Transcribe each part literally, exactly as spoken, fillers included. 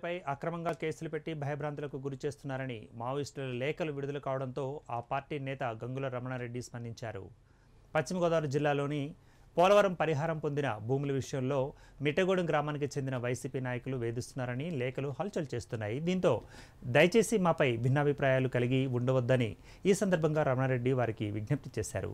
ఎమ్మెల్యేలపై అక్రమంగా కేసులు పెట్టి భయభ్రాంతులకు గురి చేస్తున్నారని మావోయిస్టుల లేఖలు విడుదల కావడంతో ఆ పార్టీ నేత గంగుల రమణారెడ్డి స్పందించారు. పశ్చిమ గోదావరి జిల్లాలోని పోలవరం పరిహారం పొందిన భూముల విషయంలో మిట్టగూడెం గ్రామానికి చెందిన వైసీపీ నాయకులు వేధిస్తున్నారని లేఖలు హల్చల్ చేస్తున్నాయి. దీంతో దయచేసి మాపై భిన్నాభిప్రాయాలు కలిగి ఉండవద్దని ఈ సందర్భంగా రమణారెడ్డి వారికి విజ్ఞప్తి చేశారు.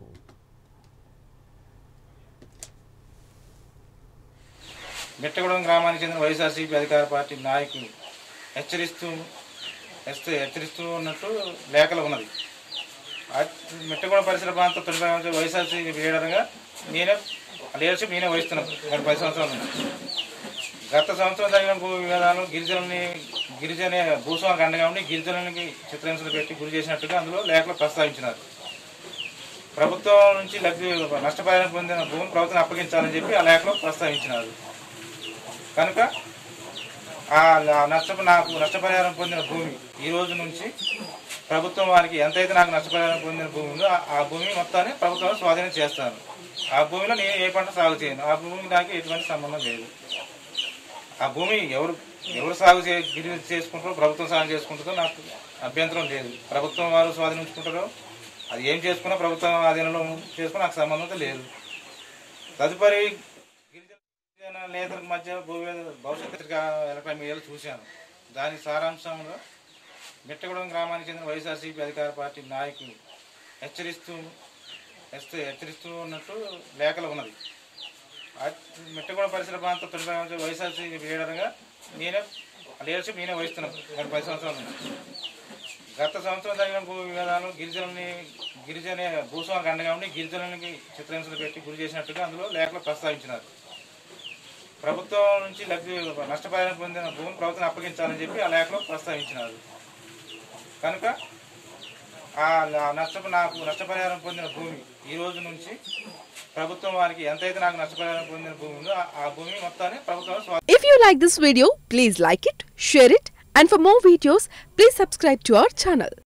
మిట్టగూడెం గ్రామానికి చెందిన వైఎస్ఆర్సీపీ అధికార పార్టీ నాయకులు హెచ్చరిస్తూ హెచ్చరిస్తూ ఉన్నట్టు లేఖలు ఉన్నది. మిట్టగూడెం పరిసర ప్రాంత తొలి వైఎస్ఆర్సీపీ లీడర్గా నేనే లీడర్షిప్ నేనే వహిస్తున్నాను. గత పది సంవత్సరాల నుంచి గత సంవత్సరం జరిగిన భూ వివాదాలు గిరిజనుల్ని గిరిజన భూస్వామికి అండగా ఉండి గిరిజనులకి చిత్రహింసలు పెట్టి గురి చేసినట్టుగా అందులో లేఖలు ప్రస్తావించినారు. ప్రభుత్వం నుంచి లబ్ధి నష్టపరిహారం పొందిన భూమిని ప్రభుత్వం అప్పగించాలని చెప్పి ఆ లేఖలో ప్రస్తావించినారు. కనుక ఆ నష్ట నాకు నష్టపరిహారం పొందిన భూమి ఈ రోజు నుంచి ప్రభుత్వం వారికి ఎంతైతే నాకు నష్టపరిహారం పొందిన భూమి ఉందో ఆ భూమి మొత్తాన్ని ప్రభుత్వం స్వాధీనం చేస్తాను. ఆ భూమిలో నేను ఏ పంట సాగు చేయను. ఆ భూమికి నాకు ఎటువంటి సంబంధం లేదు. ఆ భూమి ఎవరు ఎవరు సాగు చే గిరి చేసుకుంటారో ప్రభుత్వం సాగు చేసుకుంటుందో నాకు అభ్యంతరం లేదు. ప్రభుత్వం వారు స్వాధీనించుకుంటారో అది ఏం చేసుకున్నా ప్రభుత్వం ఆధీనంలో చేసుకుని నాకు సంబంధం లేదు. తదుపరి గిరిజన నేతల మధ్య భూ భవిష్యత్తు ఎలక్ట్రానిక్ మీడియాలో చూశాను. దాని సారాంశంలో మిట్టగూడెం గ్రామానికి చెందిన వైఎస్ఆర్సీపీ అధికార పార్టీ నాయకులు హెచ్చరిస్తూ హెచ్చరిస్తూ ఉన్నట్టు లేఖలు ఉన్నది. మిట్టగూడెం పరిసర ప్రాంత తొలి వైఎస్ఆర్సీపీ లీడర్గా నేనే లీడర్షిప్ నేనే వహిస్తున్నాను. గత పది సంవత్సరాల నుంచి గత సంవత్సరం జరిగిన భూ వివాదాలు గిరిజనుల్ని గిరిజన భూస్వామికి అండగా ఉండి గిరిజనులకి చిత్రహింసలు పెట్టి గురి చేసినట్టుగా అందులో లేఖలు ప్రస్తావించినారు. ప్రభుత్వం నుంచి లబ్ధి నష్టపరిహారం పొందిన భూమిని ప్రభుత్వం అప్పగించాలని చెప్పి ఆ లేఖలో ప్రస్తావించినారు. కనుక ఆ నష్ట నాకు నష్టపరిహారం పొందిన భూమి ఈ రోజు నుంచి ప్రభుత్వం వారికి ఎంతైతే నాకు నష్టపరిహారం పొందిన భూమి ఉందో ఆ భూమి మొత్తాన్ని ప్రభుత్వం. If you like this video, please like it, share it, and for more videos, please subscribe to our channel.